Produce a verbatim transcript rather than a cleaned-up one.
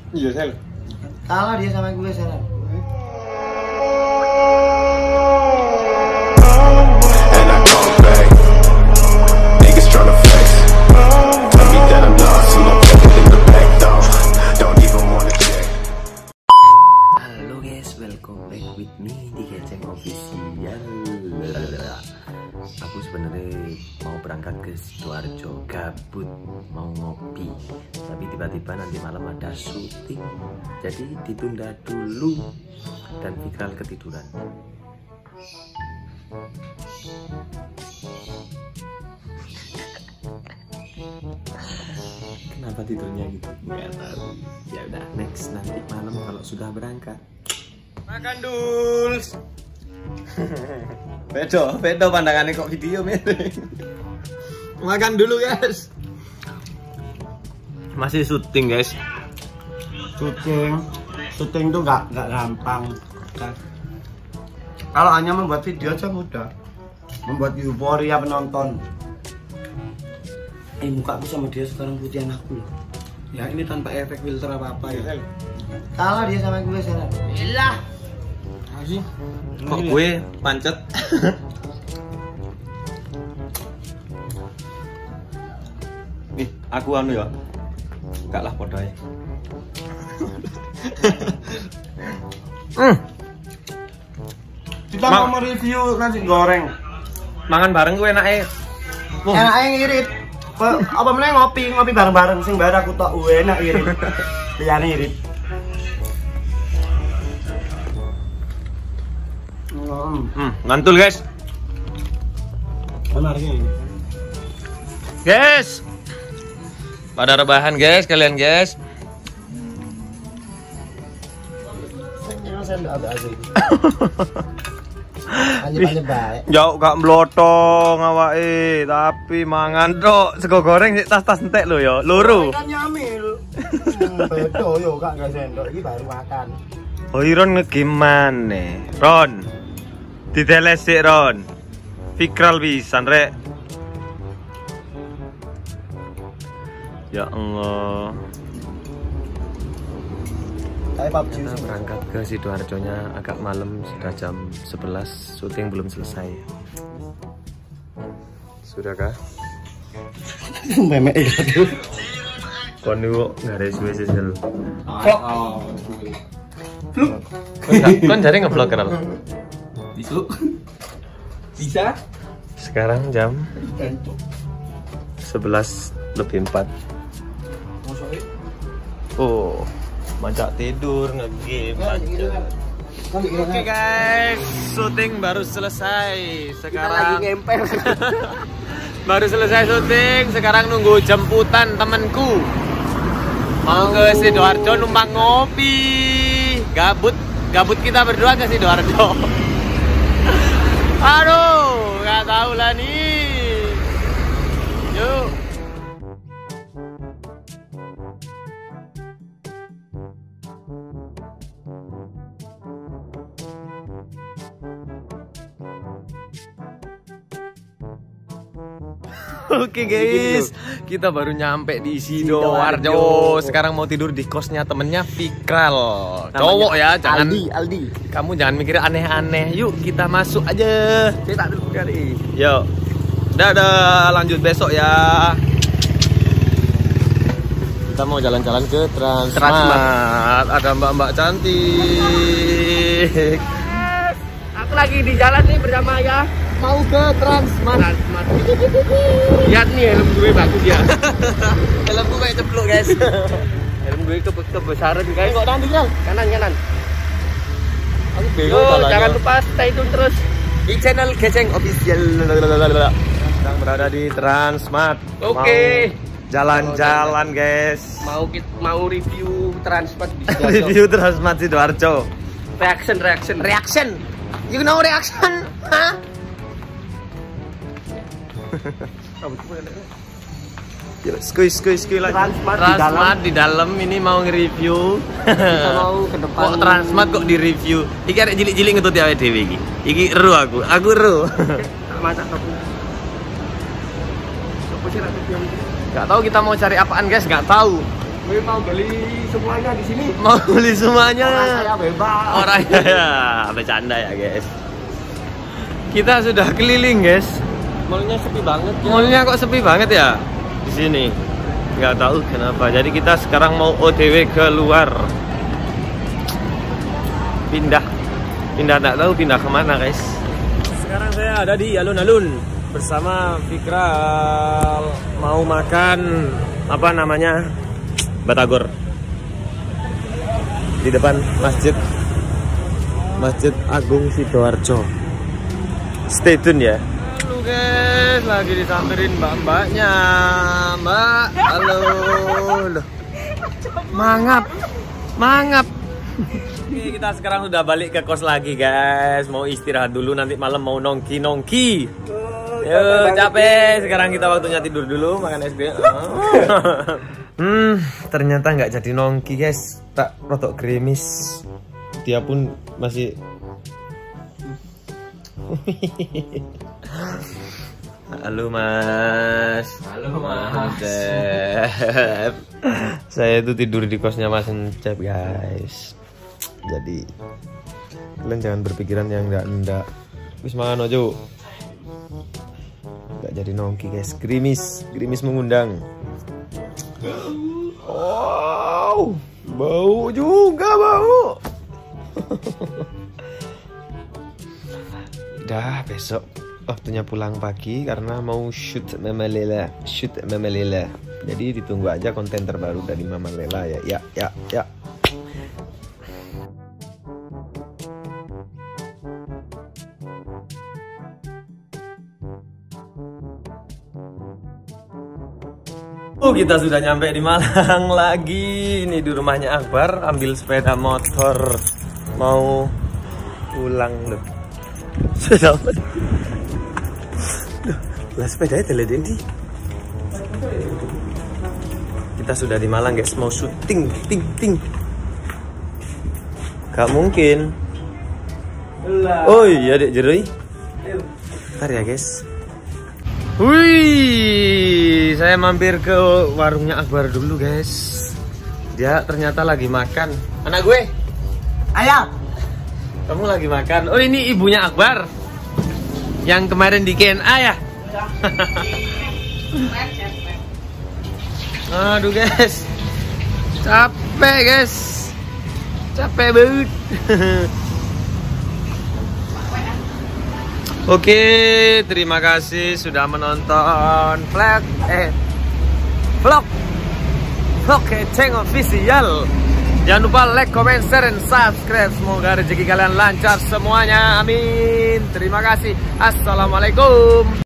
Iya, Sel. Kalah dia sama gue sekarang. Halo guys, welcome back with me di Geceng Official. Aku sebenarnya mau berangkat ke Sidoarjo, gabut mau ngopi, tapi tiba-tiba nanti malam ada syuting, jadi ditunda dulu dan Fikral ketiduran. Kenapa tidurnya gitu? Nggak tahu. Ya udah, next nanti malam kalau sudah berangkat. Makan duls. Bedo, bedo pandangannya kok video miring. Makan dulu guys. Masih syuting guys. Syuting, syuting tuh nggak nggak gampang. Kalau hanya membuat video aja mudah, membuat euforia penonton. Eh muka aku sama dia sekarang putihan aku loh. Ya ini tanpa efek filter apa apa ya. Kalah dia sama gue sekarang. Ilah. Masih. Kok gue pancet? Nih, aku anu ya. Enggak lah podoe. Hmm. Kita mau mereview nasi goreng. Mangan bareng gue enaknya. Enaknya ngirit. Apa meneh ngopi, ngopi bareng-bareng sing bare aku tok enak irit. Liyane irit. Hmm, mantul guys. Benar ini. Guys. Pada rebahan guys, kalian guys. Saya enggak ada aja. Hanya baik. Jauh gak melotong awake, tapi mangan tok sego goreng sik tas-tas entek lho ya, loro. Kan nyamil. Bedo yo gak gak sendok iki baru makan. Oh, Ron ngegimane? Ron. Dideles sik Ron. Fikral pisan rek. Ya Allah. Kita berangkat ke Sidoarjonya agak malam, sudah jam sebelas, syuting belum selesai. Sudahkah? Memek itu. Kon niku ngare suwe sesel. Kok. Vlog. Kon jare nge-vlog kenal. Bisu. Bisa? Sekarang jam sebelas lebih empat. Oh, macak tidur nge-game. Oke guys, syuting baru selesai. Sekarang lagi ngempel. baru selesai syuting, sekarang nunggu jemputan temanku. Mau ke Sidoarjo numpang ngopi. Gabut, gabut kita berdua ke Sidoarjo. Aduh, nggak tahu lah nih. Yuk. Oke guys, kita baru nyampe di Sidoarjo. Sekarang mau tidur di kosnya temennya Fikral. Cowok ya, jangan Aldi, Aldi. Kamu jangan mikir aneh-aneh. Yuk kita masuk aja. Kita dulu kali. Yuk. Dadah, lanjut besok ya. Kita mau jalan-jalan ke Transmart. Transmart. Ada mbak-mbak cantik. Aku lagi di jalan nih bersama ya. Mau ke Transmart. Transmart. Lihat nih helm gue bagus ya. Helm gue kayak ceplok guys. Helm gue ke kebesaran guys. Kok nanti kan? Kanan kanan. Aku bingung. Yo, jangan lupa stay tune terus di channel Geceng Official. Sedang berada di Transmart. Oke. Okay. Jalan-jalan guys. Mau kita mau review Transmart di Review Transmart Sidoarjo. Reaction reaction Reaction. You know reaction? Hah? Skuy skuy skuy lagi. Transmart, Transmart di dalam ini mau nge-review. Kita mau ke depan. Kok Transmart kok di-review? Iki arek cilik-cilik ngetut ya dhewe iki. Iki ero aku. Aku ero. Masak topu. Topu sih ratu. Gak tahu kita mau cari apaan guys, gak tahu. Gue mau beli semuanya di sini. Mau beli semuanya. Orang saya bebas. Orangnya ya, bercanda ya guys. Kita sudah keliling guys. Mallnya sepi banget. Ya. Mallnya kok sepi banget ya di sini. Nggak tahu kenapa. Jadi kita sekarang mau O T W keluar. Pindah, pindah nggak tahu pindah kemana guys. Sekarang saya ada di alun-alun bersama Fikral. Mau makan apa namanya? Batagor. Di depan masjid Masjid Agung Sidoarjo. Stay tune ya. Halo guys, lagi disamperin mbak-mbaknya. Mbak, halo. Loh. Mangap. Mangap. Oke, kita sekarang sudah balik ke kos lagi guys. Mau istirahat dulu, nanti malam mau nongki-nongki. Oh, Yo, capek. Sekarang kita waktunya tidur dulu, makan es krim. Hmm, ternyata nggak jadi nongki guys. Tak rotok gerimis. Dia pun masih. Halo mas. Halo mas. Cep. Saya itu tidur di kosnya Mas Cep guys. Jadi kalian jangan berpikiran yang enggak-enggak. Wis mangan ojo. Enggak jadi nongki guys. Gerimis, gerimis mengundang. Wow, bau juga bau. Udah besok waktunya pulang pagi karena mau shoot Mama Lela, shoot Mama Lela. Jadi ditunggu aja konten terbaru dari Mama Lela ya, ya, ya, ya. Oh, kita sudah nyampe di Malang lagi. Ini di rumahnya Akbar, ambil sepeda motor mau pulang loh. Sudah. Lah sepedanya teledeni. Kita sudah di Malang guys, mau syuting, ting ting. Gak mungkin. Oh iya dek Jeroi. Ntar ya guys. Wih, saya mampir ke warungnya Akbar dulu guys. Dia ternyata lagi makan. Anak gue, Ayah, kamu lagi makan. Oh ini ibunya Akbar, yang kemarin di K N A ya. Aduh guys, capek guys, capek banget. Oke, terima kasih sudah menonton vlog eh vlog vlog Keceng Official. Jangan lupa like, comment, share, dan subscribe. Semoga rezeki kalian lancar semuanya. Amin. Terima kasih. Assalamualaikum.